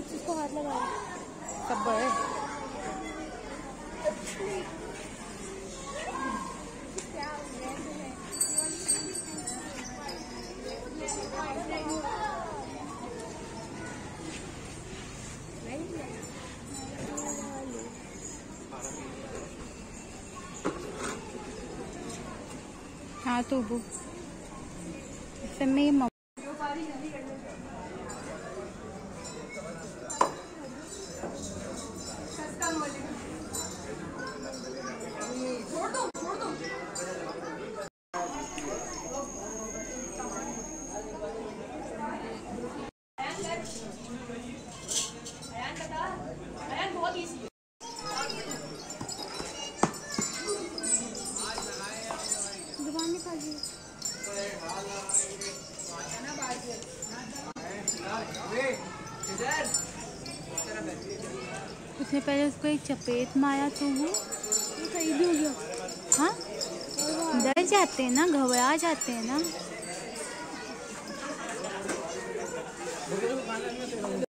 इसको हाथ लगा सब है। हाँ तो वो इससे मैं उसने पहले उसको एक चपेट मारा तो वो सही भी हो गया। हाँ डर जाते हैं ना, घबरा जाते हैं ना।